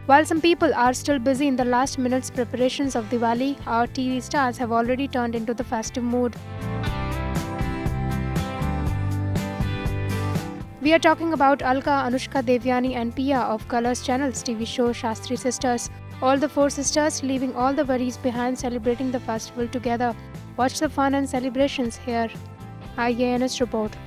While some people are still busy in the last minutes preparations of Diwali, our TV stars have already turned into the festive mood. We are talking about Alka, Anushka Devyani and Pia of Colors Channel's TV show Shastri Sisters. All the four sisters leaving all the worries behind celebrating the festival together. Watch the fun and celebrations here. IANS report.